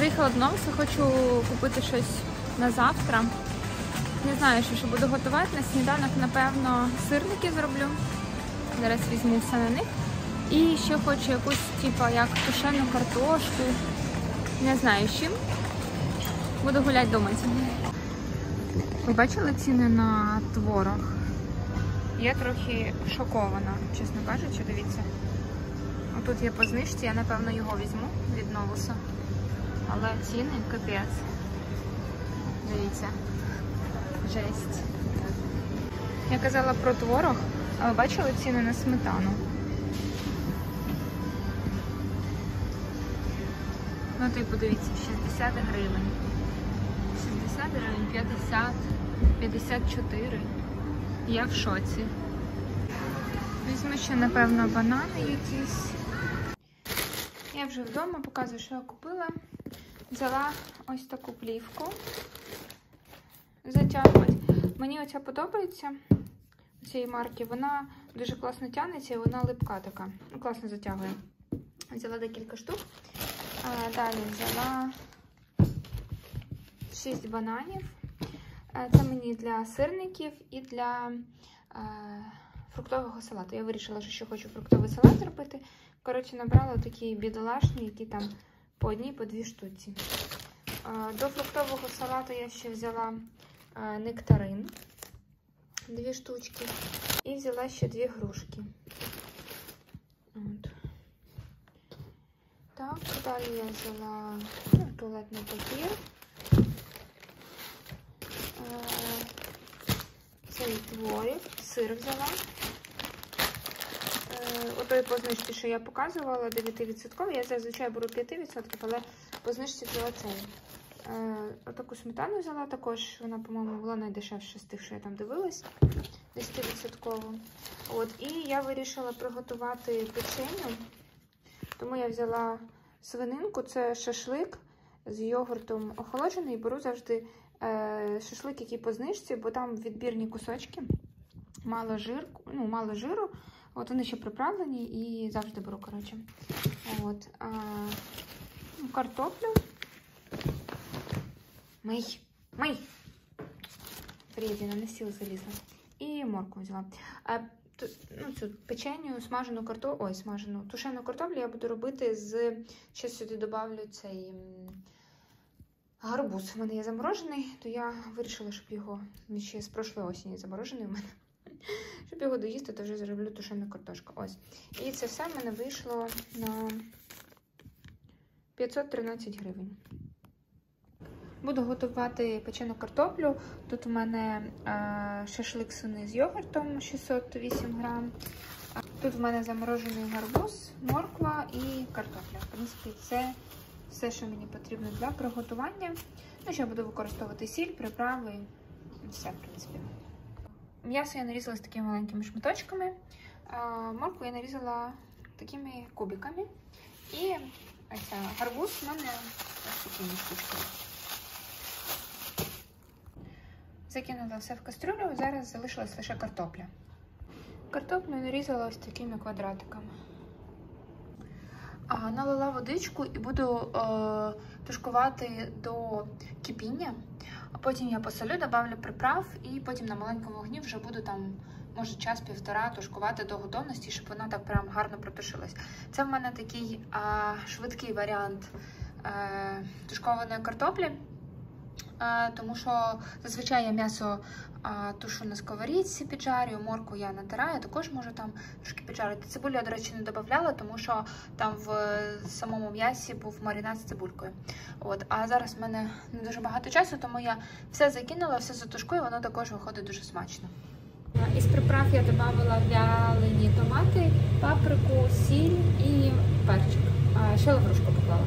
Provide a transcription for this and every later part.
Приїхала до Новуса, хочу купити щось на завтра. Не знаю, що буду готувати. На сніданок, напевно, сирники зроблю. Зараз візьму все на них. І ще хочу якусь, типу, як тушену картошку. Не знаю з чим. Буду гуляти вдома. Ви бачили ціни на творог? Я трохи шокована, чесно кажучи, дивіться. Отут є по знижці, я, напевно, його візьму від Новуса. Але ціни капець. Дивіться. Жесть. Я казала про творог, а ви бачили ціни на сметану? Ну, типу, дивіться, 60 гривень. 60 гривень, 50, 54. Я в шоці. Візьму ще, напевно, банани якісь. Я вже вдома, показую, що я купила. Взяла ось таку плівку. Затягувати. Мені оця подобається, цієї марки. Вона дуже класно тягнеться і вона липка така. Класно затягує. Взяла декілька штук. Далі взяла 6 бананів. Це мені для сирників і для фруктового салату. Я вирішила, що хочу фруктовий салат зробити. Коротше, набрала такі бідолашні, які там по одній, по дві штуці. До фруктового салату я ще взяла нектарин, 2 штучки. І взяла ще 2 грушки. От. Так, далі я взяла туалетний папір. Цей творог, сир взяла. Отой по знижці, що я показувала, 9%. Я зазвичай беру 5%, але по знижці взяла цей. Отаку сметану взяла також. Вона, по-моєму, була найдешевша з тих, що я там дивилась. 10%. От. І я вирішила приготувати печеню. Тому я взяла свининку. Це шашлик з йогуртом охолоджений. Беру завжди шашлик, який по знижці, бо там відбірні кусочки. Мало жиру. От вони ще приправлені і завжди беру, коротше. От. Картоплю. Мий. Вредина, на стіл залізла. І моркву взяла. Цю печеню, тушену картоплю я буду робити з... Ще сюди добавлю цей гарбуз. У мене є заморожений, то я вирішила, щоб його... Він ще з прошлої осені заморожений у мене. Щоб його доїсти, то вже зроблю тушену картошку. Ось. І це все в мене вийшло на 513 гривень. Буду готувати печену картоплю. Тут у мене шашлик свини з йогуртом 608 грам. Тут в мене заморожений гарбуз, морква і картопля. В принципі, це все, що мені потрібно для приготування. Ну, ще буду використовувати сіль, приправи і все, в принципі. М'ясо я нарізала з такими маленькими шматочками. Моркву я нарізала такими кубиками. І гарбуз у мене ось такими штучками. Закинула все в кастрюлю, зараз залишилась лише картопля. Картоплю нарізала ось такими квадратиками. Налила водичку і буду тушкувати до кипіння. А потім я посолю, добавлю приправ і потім на маленькому вогні вже буду там, може, час-півтора тушкувати до готовності, щоб вона так прям гарно протушилась. Це в мене такий швидкий варіант тушкованої картоплі. Тому що зазвичай я м'ясо тушу на сковорідці, піджарю, морку я натираю, також можу там трошки піджарити. Цибулю я, до речі, не додавала, тому що там в самому м'ясі був маринад з цибулькою. От. А зараз в мене не дуже багато часу, тому я все закинула, все затушкую, воно також виходить дуже смачно. Із приправ я додавала вялені томати, паприку, сіль і перчик. Ще лаврушку поклала.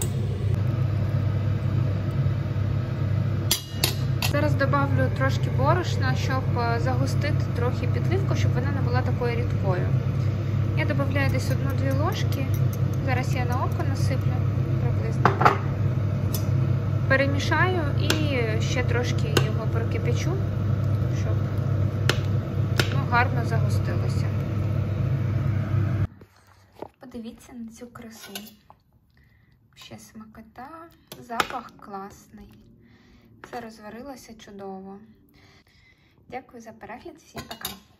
Зараз добавлю трошки борошна, щоб загустити трохи підливку, щоб вона не була такою рідкою. Я додаю десь 1-2 ложки. Зараз я на око насиплю приблизно. Перемішаю і ще трошки його прокипячу, щоб гарно загустилося. Подивіться на цю красу. Ще смакота, запах класний. Це розварилося чудово. Дякую за перегляд, всім пока!